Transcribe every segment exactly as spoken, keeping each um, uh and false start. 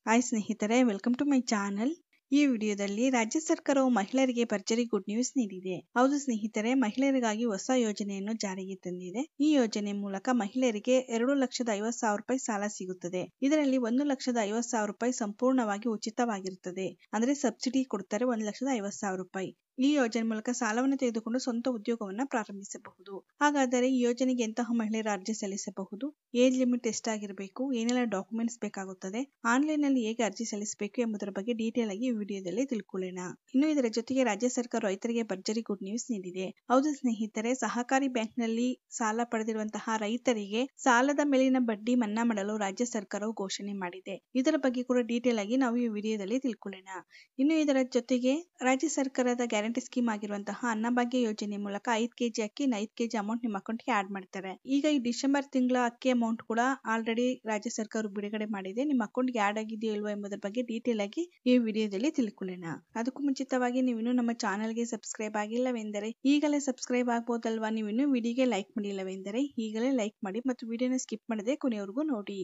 Hi ಸ್ನೇಹಿತರೆ, welcome to my channel. ಈ ವಿಡಿಯೋದಲ್ಲಿ ರಾಜ್ಯ ಸರ್ಕಾರವು ಮಹಿಳೆಯರಿಗೆ ಭರ್ಜರಿ ಗುಡ್ ನ್ಯೂಸ್ ನೀಡಿದೆ. ಹೌದು ಸ್ನೇಹಿತರೆ, ಮಹಿಳೆಯರಿಗಾಗಿ ಹೊಸ ಯೋಜನೆಯನ್ನು ಜಾರಿಗೆ ತಂದಿದೆ. ಈ ಯೋಜನೆ ಮೂಲಕ ಮಹಿಳೆಯರಿಗೆ ಎರಡು ಲಕ್ಷದ ಐವತ್ತು ಸಾವಿರ ರೂಪಾಯಿ ಸಾಲ ಸಿಗುತ್ತದೆ. ಇದರಲ್ಲಿ ಒಂದು ಲಕ್ಷದ ಐವತ್ತು ಸಾವಿರ ರೂಪಾಯಿ ಸಂಪೂರ್ಣವಾಗಿ ಉಚಿತವಾಗಿರುತ್ತದೆ. ಅಂದ್ರೆ ಸಬ್ಸಿಡಿ ಕೊಡ್ತಾರೆ ಒಂದು ಲಕ್ಷದ ಐವತ್ತು ಸಾವಿರ ರೂಪಾಯಿ. ಈ ಯೋಜನೆ ಮೂಲಕ ಸಾಲವನ್ನು ತೆಗೆದುಕೊಂಡು ಸ್ವಂತ ಉದ್ಯೋಗವನ್ನ ಪ್ರಾರಂಭಿಸಬಹುದು. ಹಾಗಾದರೆ ಈ ಯೋಜನೆಗೆ ಎಂತಹ ಮಹಿಳೆಯರು ಅರ್ಜಿ ಸಲ್ಲಿಸಬಹುದು? ಏಜ್ ಲಿಮಿಟ್ ಎಷ್ಟಾಗಿರಬೇಕು? ಏನೆಲ್ಲ ಡಾಕ್ಯುಮೆಂಟ್ಸ್ ಬೇಕಾಗುತ್ತದೆ? ಆನ್ಲೈನ್ ನಲ್ಲಿ ಹೇಗೆ ಅರ್ಜಿ ಸಲ್ಲಿಸಬೇಕು ಎಂಬುದರ ಬಗ್ಗೆ ಡೀಟೇಲ್ ಆಗಿ ಈ ವಿಡಿಯೋದಲ್ಲಿ ತಿಳ್ಕೊಳ್ಳೋಣ. ಇನ್ನು ಇದರ ಜೊತೆಗೆ ರಾಜ್ಯ ಸರ್ಕಾರ ರೈತರಿಗೆ ಭರ್ಜರಿ ಗುಡ್ ನ್ಯೂಸ್ ನೀಡಿದೆ. ಹೌದು ಸ್ನೇಹಿತರೆ, ಸಹಕಾರಿ ಬ್ಯಾಂಕ್ ನಲ್ಲಿ ಸಾಲ ಪಡೆದಿರುವಂತಹ ರೈತರಿಗೆ ಸಾಲದ ಮೇಲಿನ ಬಡ್ಡಿ ಮನ್ನಾ ಮಾಡಲು ರಾಜ್ಯ ಸರ್ಕಾರವು ಘೋಷಣೆ ಮಾಡಿದೆ. ಇದರ ಬಗ್ಗೆ ಕೂಡ ಡೀಟೇಲ್ ಆಗಿ ನಾವು ಈ ವಿಡಿಯೋದಲ್ಲಿ ತಿಳ್ಕೊಳ್ಳೋಣ. ಇನ್ನು ಇದರ ಜೊತೆಗೆ ರಾಜ್ಯ ಸರ್ಕಾರದ ಗ್ಯಾರಂಟಿ ಸ್ಕೀಮ್ ಆಗಿರುವಂತಹ ಅನ್ನಭಾಗ್ಯ ಯೋಜನೆ ಮೂಲಕ ಐದು ಕೆಜಿ ಅಕ್ಕಿ ಐದು ಕೆಜಿ ಅಮೌಂಟ್ ನಿಮ್ಮ ಅಕೌಂಟ್ಗೆ ಆಡ್ ಮಾಡ್ತಾರೆ. ಈಗ ಈ ಡಿಸೆಂಬರ್ ತಿಂಗಳ ಅಕ್ಕಿ ಅಮೌಂಟ್ ಕೂಡ ಆಲ್ರೆಡಿ ರಾಜ್ಯ ಸರ್ಕಾರ ಬಿಡುಗಡೆ ಮಾಡಿದೆ. ನಿಮ್ಮ ಅಕೌಂಟ್ಗೆ ಆಡ್ ಆಗಿದೆಯೋ ಇಲ್ವೋ ಎಂಬುದರ ಬಗ್ಗೆ ಡೀಟೇಲ್ ಆಗಿ ಈ ವಿಡಿಯೋದಲ್ಲಿ ತಿಳ್ಕೊಳ್ಳೋಣ. ಅದಕ್ಕೂ ಮುಂಚಿತವಾಗಿ ನೀವು ಇನ್ನೂ ನಮ್ಮ ಚಾನೆಲ್ಗೆ ಸಬ್ಸ್ಕ್ರೈಬ್ ಆಗಿಲ್ಲವೆಂದರೆ ಈಗಲೇ ಸಬ್ಸ್ಕ್ರೈಬ್ ಆಗಬಹುದಲ್ವಾ? ನೀವು ಇನ್ನೂ ವಿಡಿಯೋಗೆ ಲೈಕ್ ಮಾಡಿಲ್ಲವೆಂದರೆ ಈಗಲೇ ಲೈಕ್ ಮಾಡಿ ಮತ್ತು ವಿಡಿಯೋನ ಸ್ಕಿಪ್ ಮಾಡದೆ ಕೊನೆಯವರೆಗೂ ನೋಡಿ.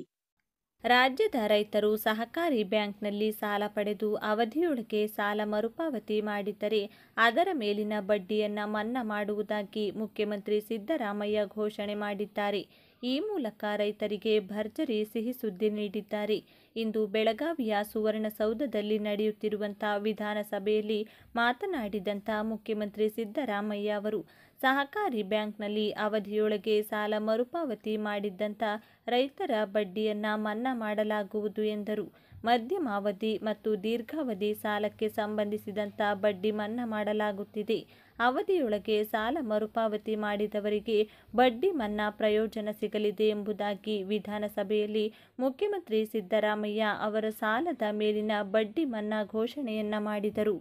ರಾಜ್ಯದ ರೈತರು ಸಹಕಾರಿ ಬ್ಯಾಂಕ್ನಲ್ಲಿ ಸಾಲ ಪಡೆದು ಅವಧಿಯೊಳಗೆ ಸಾಲ ಮರುಪಾವತಿ ಮಾಡಿದ್ದರೆ ಅದರ ಮೇಲಿನ ಬಡ್ಡಿಯನ್ನು ಮನ್ನಾ ಮಾಡುವುದಾಗಿ ಮುಖ್ಯಮಂತ್ರಿ ಸಿದ್ದರಾಮಯ್ಯ ಘೋಷಣೆ ಮಾಡಿದ್ದಾರೆ. ಈ ಮೂಲಕ ರೈತರಿಗೆ ಭರ್ಜರಿ ಸಿಹಿ ಸುದ್ದಿ ನೀಡಿದ್ದಾರೆ. ಇಂದು ಬೆಳಗಾವಿಯ ಸುವರ್ಣಸೌಧದಲ್ಲಿ ನಡೆಯುತ್ತಿರುವಂಥ ವಿಧಾನಸಭೆಯಲ್ಲಿ ಮಾತನಾಡಿದಂಥ ಮುಖ್ಯಮಂತ್ರಿ ಸಿದ್ದರಾಮಯ್ಯ ಅವರು ಸಹಕಾರಿ ಬ್ಯಾಂಕ್ನಲ್ಲಿ ಅವಧಿಯೊಳಗೆ ಸಾಲ ಮರುಪಾವತಿ ಮಾಡಿದ್ದಂಥ ರೈತರ ಬಡ್ಡಿಯನ್ನು ಮನ್ನಾ ಮಾಡಲಾಗುವುದು ಎಂದರು. ಮಧ್ಯಮಾವಧಿ ಮತ್ತು ದೀರ್ಘಾವಧಿ ಸಾಲಕ್ಕೆ ಸಂಬಂಧಿಸಿದಂಥ ಬಡ್ಡಿ ಮನ್ನಾ ಮಾಡಲಾಗುತ್ತಿದೆ. ಅವಧಿಯೊಳಗೆ ಸಾಲ ಮರುಪಾವತಿ ಮಾಡಿದವರಿಗೆ ಬಡ್ಡಿ ಮನ್ನಾ ಪ್ರಯೋಜನ ಸಿಗಲಿದೆ ಎಂಬುದಾಗಿ ವಿಧಾನಸಭೆಯಲ್ಲಿ ಮುಖ್ಯಮಂತ್ರಿ ಸಿದ್ದರಾಮಯ್ಯ ಅವರ ಸಾಲದ ಮೇಲಿನ ಬಡ್ಡಿ ಮನ್ನಾ ಘೋಷಣೆಯನ್ನ ಮಾಡಿದರು.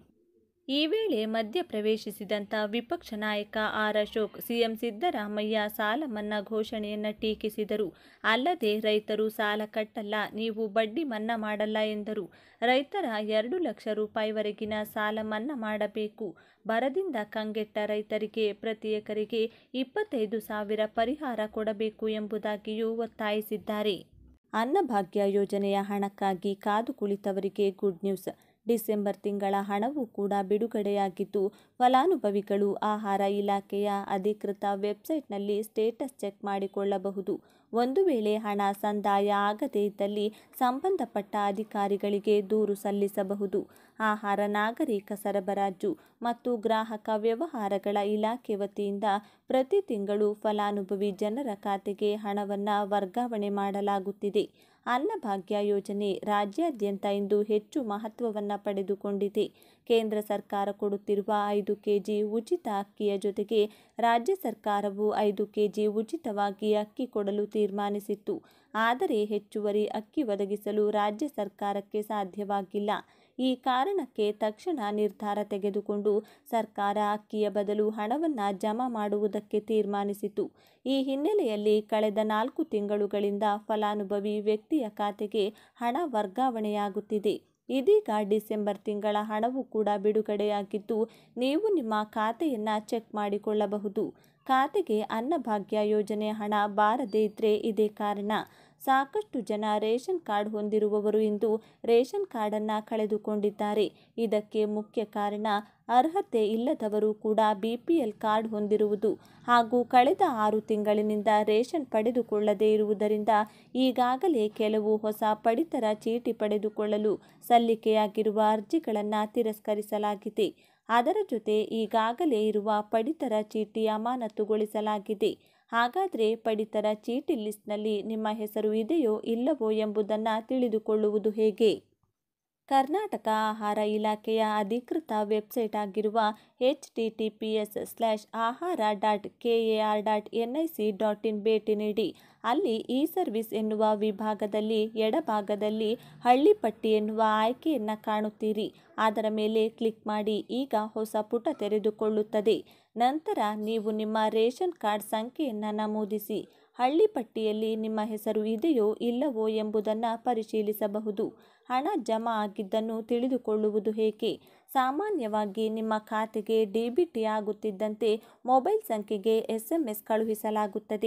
ಈ ವೇಳೆ ಮಧ್ಯ ಪ್ರವೇಶಿಸಿದಂಥ ವಿಪಕ್ಷ ನಾಯಕ ಆರ್ ಅಶೋಕ್ ಸಿಎಂ ಸಿದ್ದರಾಮಯ್ಯ ಸಾಲ ಮನ್ನಾ ಘೋಷಣೆಯನ್ನು ಟೀಕಿಸಿದರು. ಅಲ್ಲದೆ ರೈತರು ಸಾಲ ಕಟ್ಟಲ್ಲ, ನೀವು ಬಡ್ಡಿ ಮನ್ನಾ ಮಾಡಲ್ಲ ಎಂದರು. ರೈತರ ಎರಡು ಲಕ್ಷ ರೂಪಾಯಿವರೆಗಿನ ಸಾಲ ಮನ್ನಾ ಮಾಡಬೇಕು. ಬರದಿಂದ ಕಂಗೆಟ್ಟ ರೈತರಿಗೆ ಪ್ರತಿ ಎಕರೆಗೆ ಇಪ್ಪತ್ತೈದು ಸಾವಿರ ಪರಿಹಾರ ಕೊಡಬೇಕು ಎಂಬುದಾಗಿಯೂ ಒತ್ತಾಯಿಸಿದ್ದಾರೆ. ಅನ್ನಭಾಗ್ಯ ಯೋಜನೆಯ ಹಣಕ್ಕಾಗಿ ಕಾದು ಕುಳಿತವರಿಗೆ ಗುಡ್ ನ್ಯೂಸ್. ಡಿಸೆಂಬರ್ ತಿಂಗಳ ಹಣವೂ ಕೂಡ ಬಿಡುಗಡೆಯಾಗಿದ್ದು ಫಲಾನುಭವಿಗಳು ಆಹಾರ ಇಲಾಖೆಯ ಅಧಿಕೃತ ವೆಬ್ಸೈಟ್ನಲ್ಲಿ ಸ್ಟೇಟಸ್ ಚೆಕ್ ಮಾಡಿಕೊಳ್ಳಬಹುದು. ಒಂದು ವೇಳೆ ಹಣ ಸಂದಾಯ ಆಗದೇ ಇದ್ದಲ್ಲಿ ಸಂಬಂಧಪಟ್ಟ ಅಧಿಕಾರಿಗಳಿಗೆ ದೂರು ಸಲ್ಲಿಸಬಹುದು. ಆಹಾರ ನಾಗರಿಕ ಸರಬರಾಜು ಮತ್ತು ಗ್ರಾಹಕ ವ್ಯವಹಾರಗಳ ಇಲಾಖೆ ವತಿಯಿಂದ ಪ್ರತಿ ತಿಂಗಳು ಫಲಾನುಭವಿ ಜನರ ಖಾತೆಗೆ ಹಣವನ್ನು ವರ್ಗಾವಣೆ ಮಾಡಲಾಗುತ್ತಿದೆ. ಅನ್ನಭಾಗ್ಯ ಯೋಜನೆ ರಾಜ್ಯಾದ್ಯಂತ ಇಂದು ಹೆಚ್ಚು ಮಹತ್ವವನ್ನು ಪಡೆದುಕೊಂಡಿದೆ. ಕೇಂದ್ರ ಸರ್ಕಾರ ಕೊಡುತ್ತಿರುವ ಐದು ಕೆಜಿ ಉಚಿತ ಅಕ್ಕಿಯ ಜೊತೆಗೆ ರಾಜ್ಯ ಸರ್ಕಾರವು ಐದು ಕೆಜಿ ಉಚಿತವಾಗಿ ಅಕ್ಕಿ ಕೊಡಲು ತೀರ್ಮಾನಿಸಿತ್ತು. ಆದರೆ ಹೆಚ್ಚುವರಿ ಅಕ್ಕಿ ಒದಗಿಸಲು ರಾಜ್ಯ ಸರ್ಕಾರಕ್ಕೆ ಸಾಧ್ಯವಾಗಿಲ್ಲ. ಈ ಕಾರಣಕ್ಕೆ ತಕ್ಷಣ ನಿರ್ಧಾರ ತೆಗೆದುಕೊಂಡು ಸರ್ಕಾರ ಅಕ್ಕಿಯ ಬದಲು ಹಣವನ್ನು ಜಮಾ ಮಾಡುವುದಕ್ಕೆ ತೀರ್ಮಾನಿಸಿತು. ಈ ಹಿನ್ನೆಲೆಯಲ್ಲಿ ಕಳೆದ ನಾಲ್ಕು ತಿಂಗಳುಗಳಿಂದ ಫಲಾನುಭವಿ ವ್ಯಕ್ತಿಯ ಖಾತೆಗೆ ಹಣ ವರ್ಗಾವಣೆಯಾಗುತ್ತಿದೆ. ಇದೀಗ ಡಿಸೆಂಬರ್ ತಿಂಗಳ ಹಣವೂ ಕೂಡ ಬಿಡುಗಡೆಯಾಗಿದ್ದು ನೀವು ನಿಮ್ಮ ಖಾತೆಯನ್ನು ಚೆಕ್ ಮಾಡಿಕೊಳ್ಳಬಹುದು. ಖಾತೆಗೆ ಅನ್ನಭಾಗ್ಯ ಯೋಜನೆ ಹಣ ಬಾರದೇ ಇದ್ರೆ ಇದೇ ಕಾರಣ. ಸಾಕಷ್ಟು ಜನ ರೇಷನ್ ಕಾರ್ಡ್ ಹೊಂದಿರುವವರು ಇಂದು ರೇಷನ್ ಕಾರ್ಡನ್ನು ಕಳೆದುಕೊಂಡಿದ್ದಾರೆ. ಇದಕ್ಕೆ ಮುಖ್ಯ ಕಾರಣ ಅರ್ಹತೆ ಇಲ್ಲದವರು ಕೂಡ ಬಿ ಪಿ ಎಲ್ ಕಾರ್ಡ್ ಹೊಂದಿರುವುದು ಹಾಗೂ ಕಳೆದ ಆರು ತಿಂಗಳಿನಿಂದ ರೇಷನ್ ಪಡೆದುಕೊಳ್ಳದೇ ಇರುವುದರಿಂದ ಈಗಾಗಲೇ ಕೆಲವು ಹೊಸ ಪಡಿತರ ಚೀಟಿ ಪಡೆದುಕೊಳ್ಳಲು ಸಲ್ಲಿಕೆಯಾಗಿರುವ ಅರ್ಜಿಗಳನ್ನು ತಿರಸ್ಕರಿಸಲಾಗಿದೆ. ಅದರ ಜೊತೆ ಈಗಾಗಲೇ ಇರುವ ಪಡಿತರ ಚೀಟಿ ಅಮಾನತುಗೊಳಿಸಲಾಗಿದೆ. ಹಾಗಾದರೆ ಪಡಿತರ ಚೀಟಿ ಲಿಸ್ಟ್ನಲ್ಲಿ ನಿಮ್ಮ ಹೆಸರು ಇದೆಯೋ ಇಲ್ಲವೋ ಎಂಬುದನ್ನು ತಿಳಿದುಕೊಳ್ಳುವುದು ಹೇಗೆ? ಕರ್ನಾಟಕ ಆಹಾರ ಇಲಾಖೆಯ ಅಧಿಕೃತ ವೆಬ್ಸೈಟ್ ಆಗಿರುವ H T T P S slash ahara dot K A R dot N I C dot in ಭೇಟಿ ನೀಡಿ. ಅಲ್ಲಿ ಇ ಸರ್ವಿಸ್ ಎನ್ನುವ ವಿಭಾಗದಲ್ಲಿ ಎಡಭಾಗದಲ್ಲಿ ಹಳ್ಳಿ ಪಟ್ಟಿ ಎನ್ನುವ ಆಯ್ಕೆಯನ್ನು ಕಾಣುತ್ತೀರಿ. ಅದರ ಮೇಲೆ ಕ್ಲಿಕ್ ಮಾಡಿ. ಈಗ ಹೊಸ ಪುಟ ತೆರೆದುಕೊಳ್ಳುತ್ತದೆ. ನಂತರ ನೀವು ನಿಮ್ಮ ರೇಷನ್ ಕಾರ್ಡ್ ಸಂಖ್ಯೆಯನ್ನು ನಮೂದಿಸಿ. ಹಳ್ಳಿ ಪಟ್ಟಿಯಲ್ಲಿ ನಿಮ್ಮ ಹೆಸರು ಇದೆಯೋ ಇಲ್ಲವೋ ಎಂಬುದನ್ನು ಪರಿಶೀಲಿಸಬಹುದು. ಹಣ ಜಮಾ ಆಗಿದ್ದನ್ನು ತಿಳಿದುಕೊಳ್ಳುವುದು ಹೇಗೆ? ಸಾಮಾನ್ಯವಾಗಿ ನಿಮ್ಮ ಖಾತೆಗೆ ಡಿ ಬಿ ಟಿ ಆಗುತ್ತಿದ್ದಂತೆ ಮೊಬೈಲ್ ಸಂಖ್ಯೆಗೆ ಎಸ್ ಎಂ ಎಸ್ ಕಳುಹಿಸಲಾಗುತ್ತದೆ.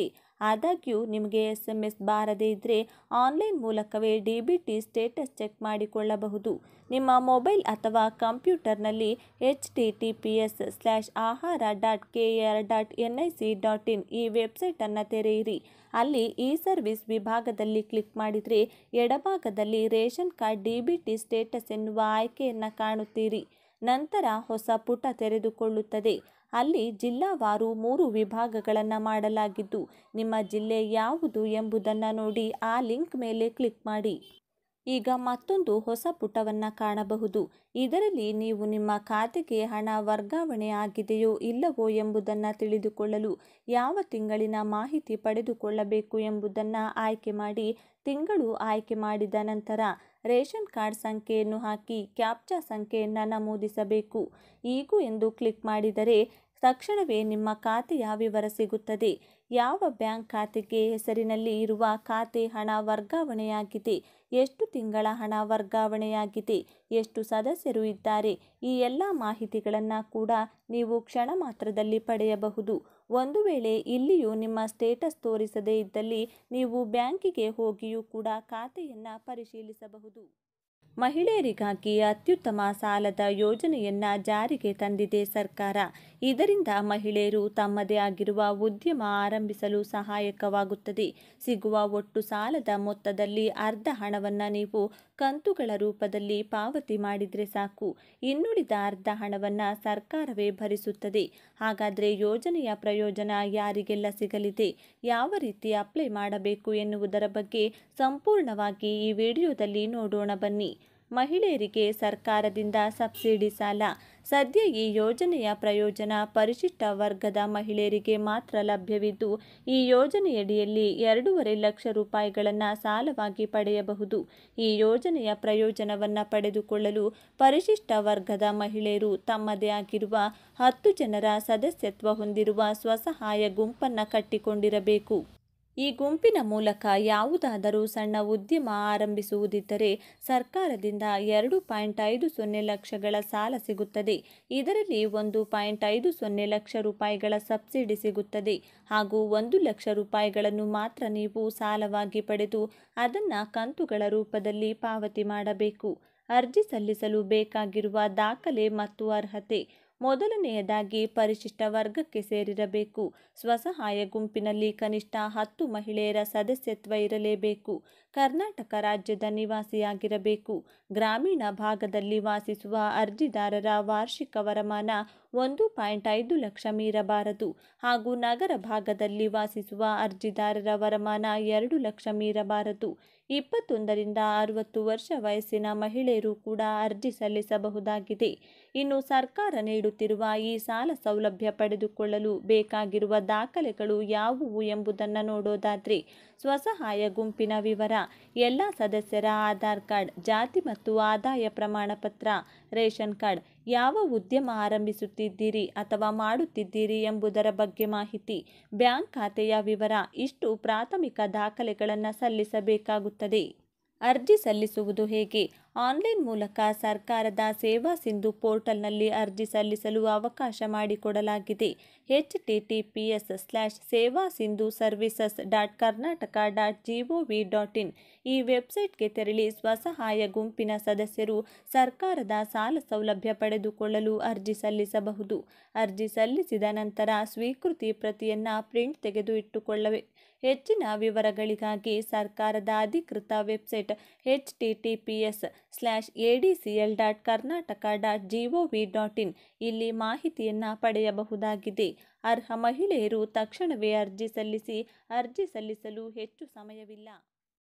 ಆದಾಗ್ಯೂ ನಿಮಗೆ ಎಸ್ ಎಂ ಎಸ್ ಬಾರದೇ ಇದ್ದರೆ ಆನ್ಲೈನ್ ಮೂಲಕವೇ D B T status check ಮಾಡಿಕೊಳ್ಳಬಹುದು. ನಿಮ್ಮ ಮೊಬೈಲ್ ಅಥವಾ ಕಂಪ್ಯೂಟರ್ನಲ್ಲಿ H T T P S slash ahara dot K A R dot N I C dot in ಈ ವೆಬ್ಸೈಟನ್ನು ತೆರೆಯಿರಿ. ಅಲ್ಲಿ ಇ ಸರ್ವಿಸ್ ವಿಭಾಗದಲ್ಲಿ ಕ್ಲಿಕ್ ಮಾಡಿದರೆ ಎಡಭಾಗದಲ್ಲಿ ration card D B T status ಎನ್ನುವ ಆಯ್ಕೆಯನ್ನು ಕಾಣುತ್ತೀರಿ. ನಂತರ ಹೊಸ ಪುಟ ತೆರೆದುಕೊಳ್ಳುತ್ತದೆ. ಅಲ್ಲಿ ಜಿಲ್ಲಾವಾರು ಮೂರು ವಿಭಾಗಗಳನ್ನು ಮಾಡಲಾಗಿದ್ದು, ನಿಮ್ಮ ಜಿಲ್ಲೆ ಯಾವುದು ಎಂಬುದನ್ನು ನೋಡಿ ಆ ಲಿಂಕ್ ಮೇಲೆ ಕ್ಲಿಕ್ ಮಾಡಿ. ಈಗ ಮತ್ತೊಂದು ಹೊಸ ಪುಟವನ್ನು ಕಾಣಬಹುದು. ಇದರಲ್ಲಿ ನೀವು ನಿಮ್ಮ ಖಾತೆಗೆ ಹಣ ವರ್ಗಾವಣೆ ಆಗಿದೆಯೋ ಇಲ್ಲವೋ ಎಂಬುದನ್ನು ತಿಳಿದುಕೊಳ್ಳಲು ಯಾವ ತಿಂಗಳಿನ ಮಾಹಿತಿ ಪಡೆದುಕೊಳ್ಳಬೇಕು ಎಂಬುದನ್ನು ಆಯ್ಕೆ ಮಾಡಿ. ತಿಂಗಳು ಆಯ್ಕೆ ಮಾಡಿದ ನಂತರ ರೇಷನ್ ಕಾರ್ಡ್ ಸಂಖ್ಯೆಯನ್ನು ಹಾಕಿ ಕ್ಯಾಪ್ಚಾ ಸಂಖ್ಯೆಯನ್ನು ನಮೂದಿಸಬೇಕು. ಈಗೂ ಎಂದು ಕ್ಲಿಕ್ ಮಾಡಿದರೆ ತಕ್ಷಣವೇ ನಿಮ್ಮ ಖಾತೆಯ ವಿವರ ಸಿಗುತ್ತದೆ. ಯಾವ ಬ್ಯಾಂಕ್ ಖಾತೆಗೆ ಹೆಸರಿನಲ್ಲಿ ಇರುವ ಖಾತೆ ಹಣ ವರ್ಗಾವಣೆಯಾಗಿದೆ, ಎಷ್ಟು ತಿಂಗಳ ಹಣ ವರ್ಗಾವಣೆಯಾಗಿದೆ, ಎಷ್ಟು ಸದಸ್ಯರು ಇದ್ದಾರೆ, ಈ ಎಲ್ಲ ಮಾಹಿತಿಗಳನ್ನು ಕೂಡ ನೀವು ಕ್ಷಣ ಮಾತ್ರದಲ್ಲಿ ಪಡೆಯಬಹುದು. ಒಂದು ವೇಳೆ ಇಲ್ಲಿಯೂ ನಿಮ್ಮ ಸ್ಟೇಟಸ್ ತೋರಿಸದೇ ಇದ್ದಲ್ಲಿ ನೀವು ಬ್ಯಾಂಕಿಗೆ ಹೋಗಿಯೂ ಕೂಡ ಖಾತೆಯನ್ನು ಪರಿಶೀಲಿಸಬಹುದು. ಮಹಿಳೆಯರಿಗಾಗಿ ಅತ್ಯುತ್ತಮ ಸಾಲದ ಯೋಜನೆಯನ್ನು ಜಾರಿಗೆ ತಂದಿದೆ ಸರ್ಕಾರ. ಇದರಿಂದ ಮಹಿಳೆಯರು ತಮ್ಮದೇ ಆಗಿರುವ ಉದ್ಯಮ ಆರಂಭಿಸಲು ಸಹಾಯಕವಾಗುತ್ತದೆ. ಸಿಗುವ ಒಟ್ಟು ಸಾಲದ ಮೊತ್ತದಲ್ಲಿ ಅರ್ಧ ಹಣವನ್ನು ನೀವು ಕಂತುಗಳ ರೂಪದಲ್ಲಿ ಪಾವತಿ ಮಾಡಿದರೆ ಸಾಕು. ಇನ್ನುಳಿದ ಅರ್ಧ ಹಣವನ್ನು ಸರ್ಕಾರವೇ ಭರಿಸುತ್ತದೆ. ಹಾಗಾದರೆ ಯೋಜನೆಯ ಪ್ರಯೋಜನ ಯಾರಿಗೆಲ್ಲ ಸಿಗಲಿದೆ, ಯಾವ ರೀತಿ ಅಪ್ಲೈ ಮಾಡಬೇಕು ಎನ್ನುವುದರ ಬಗ್ಗೆ ಸಂಪೂರ್ಣವಾಗಿ ಈ ವಿಡಿಯೋದಲ್ಲಿ ನೋಡೋಣ ಬನ್ನಿ. ಮಹಿಳೆಯರಿಗೆ ಸರ್ಕಾರದಿಂದ ಸಬ್ಸಿಡಿ ಸಾಲ. ಸದ್ಯ ಈ ಯೋಜನೆಯ ಪ್ರಯೋಜನ ಪರಿಶಿಷ್ಟ ವರ್ಗದ ಮಹಿಳೆಯರಿಗೆ ಮಾತ್ರ ಲಭ್ಯವಿದ್ದು, ಈ ಯೋಜನೆಯಡಿಯಲ್ಲಿ ಎರಡೂವರೆ ಲಕ್ಷ ರೂಪಾಯಿಗಳನ್ನು ಸಾಲವಾಗಿ ಪಡೆಯಬಹುದು. ಈ ಯೋಜನೆಯ ಪ್ರಯೋಜನವನ್ನು ಪಡೆದುಕೊಳ್ಳಲು ಪರಿಶಿಷ್ಟ ವರ್ಗದ ಮಹಿಳೆಯರು ತಮ್ಮದೇ ಆಗಿರುವ ಹತ್ತು ಜನರ ಸದಸ್ಯತ್ವ ಹೊಂದಿರುವ ಸ್ವಸಹಾಯ ಗುಂಪನ್ನು ಕಟ್ಟಿಕೊಂಡಿರಬೇಕು. ಈ ಗುಂಪಿನ ಮೂಲಕ ಯಾವುದಾದರೂ ಸಣ್ಣ ಉದ್ಯಮ ಆರಂಭಿಸುವುದಿದ್ದರೆ ಸರ್ಕಾರದಿಂದ ಎರಡು ಪಾಯಿಂಟ್ ಐದು ಸೊನ್ನೆ ಲಕ್ಷಗಳ ಸಾಲ ಸಿಗುತ್ತದೆ. ಇದರಲ್ಲಿ ಒಂದು ಪಾಯಿಂಟ್ ಐದು ಸೊನ್ನೆ ಲಕ್ಷ ರೂಪಾಯಿಗಳ ಸಬ್ಸಿಡಿ ಸಿಗುತ್ತದೆ ಹಾಗೂ ಒಂದು ಲಕ್ಷ ರೂಪಾಯಿಗಳನ್ನು ಮಾತ್ರ ನೀವು ಸಾಲವಾಗಿ ಪಡೆದು ಅದನ್ನು ಕಂತುಗಳ ರೂಪದಲ್ಲಿ ಪಾವತಿ ಮಾಡಬೇಕು. ಅರ್ಜಿ ಸಲ್ಲಿಸಲು ಬೇಕಾಗಿರುವ ದಾಖಲೆ ಮತ್ತು ಅರ್ಹತೆ. ಮೊದಲನೆಯದಾಗಿ ಪರಿಶಿಷ್ಟ ವರ್ಗಕ್ಕೆ ಸೇರಿರಬೇಕು. ಸ್ವಸಹಾಯ ಗುಂಪಿನಲ್ಲಿ ಕನಿಷ್ಠ ಹತ್ತು ಮಹಿಳೆಯರ ಸದಸ್ಯತ್ವ ಇರಲೇಬೇಕು. ಕರ್ನಾಟಕ ರಾಜ್ಯದ ನಿವಾಸಿಯಾಗಿರಬೇಕು. ಗ್ರಾಮೀಣ ಭಾಗದಲ್ಲಿ ವಾಸಿಸುವ ಅರ್ಜಿದಾರರ ವಾರ್ಷಿಕ ವರಮಾನ ಒಂದು ಪಾಯಿಂಟ್ ಐದು ಲಕ್ಷ ಮೀರಬಾರದು ಹಾಗೂ ನಗರ ಭಾಗದಲ್ಲಿ ವಾಸಿಸುವ ಅರ್ಜಿದಾರರ ವರಮಾನ ಎರಡು ಲಕ್ಷ ಮೀರಬಾರದು. ಇಪ್ಪತ್ತೊಂದರಿಂದ ಅರವತ್ತು ವರ್ಷ ವಯಸ್ಸಿನ ಮಹಿಳೆಯರು ಕೂಡ ಅರ್ಜಿ ಸಲ್ಲಿಸಬಹುದಾಗಿದೆ. ಇನ್ನು ಸರ್ಕಾರ ನೀಡುತ್ತಿರುವ ಈ ಸಾಲ ಸೌಲಭ್ಯ ಪಡೆದುಕೊಳ್ಳಲು ಬೇಕಾಗಿರುವ ದಾಖಲೆಗಳು ಯಾವುವು ಎಂಬುದನ್ನು ನೋಡೋದಾದರೆ, ಸ್ವಸಹಾಯ ಗುಂಪಿನ ವಿವರ, ಎಲ್ಲ ಸದಸ್ಯರ ಆಧಾರ್ ಕಾರ್ಡ್, ಜಾತಿ ಮತ್ತು ಆದಾಯ ಪ್ರಮಾಣ ಪತ್ರ, ರೇಷನ್ ಕಾರ್ಡ್, ಯಾವ ಉದ್ಯಮ ಆರಂಭಿಸುತ್ತಿದ್ದೀರಿ ಅಥವಾ ಮಾಡುತ್ತಿದ್ದೀರಿ ಎಂಬುದರ ಬಗ್ಗೆ ಮಾಹಿತಿ, ಬ್ಯಾಂಕ್ ಖಾತೆಯ ವಿವರ ಇಷ್ಟು ಪ್ರಾಥಮಿಕ ದಾಖಲೆಗಳನ್ನು ಸಲ್ಲಿಸಬೇಕಾಗುತ್ತದೆ. ಅರ್ಜಿ ಸಲ್ಲಿಸುವುದು ಹೇಗೆ? ಆನ್ಲೈನ್ ಮೂಲಕ ಸರ್ಕಾರದ ಸೇವಾ ಸಿಂಧು ಪೋರ್ಟಲ್ನಲ್ಲಿ ಅರ್ಜಿ ಸಲ್ಲಿಸಲು ಅವಕಾಶ ಮಾಡಿಕೊಡಲಾಗಿದೆ. H T T P S slash Seva Sindhu services dot Karnataka dot G O V dot in ಈ ವೆಬ್ಸೈಟ್ಗೆ ತೆರಳಿ ಸ್ವಸಹಾಯ ಗುಂಪಿನ ಸದಸ್ಯರು ಸರ್ಕಾರದ ಸಾಲ ಸೌಲಭ್ಯ ಪಡೆದುಕೊಳ್ಳಲು ಅರ್ಜಿ ಸಲ್ಲಿಸಬಹುದು. ಅರ್ಜಿ ಸಲ್ಲಿಸಿದ ನಂತರ ಸ್ವೀಕೃತಿ ಪ್ರತಿಯನ್ನು ಪ್ರಿಂಟ್ ತೆಗೆದು ಇಟ್ಟುಕೊಳ್ಳಬೇಕು. ಹೆಚ್ಚಿನ ವಿವರಗಳಿಗಾಗಿ ಸರ್ಕಾರದ ಅಧಿಕೃತ website H T T P S slash A D C L dot Karnataka dot G O V dot in ಇಲ್ಲಿ ಮಾಹಿತಿಯನ್ನು ಪಡೆಯಬಹುದಾಗಿದೆ. ಅರ್ಹ ಮಹಿಳೆಯರು ತಕ್ಷಣವೇ ಅರ್ಜಿ ಸಲ್ಲಿಸಿ. ಅರ್ಜಿ ಸಲ್ಲಿಸಲು ಹೆಚ್ಚು ಸಮಯವಿಲ್ಲ.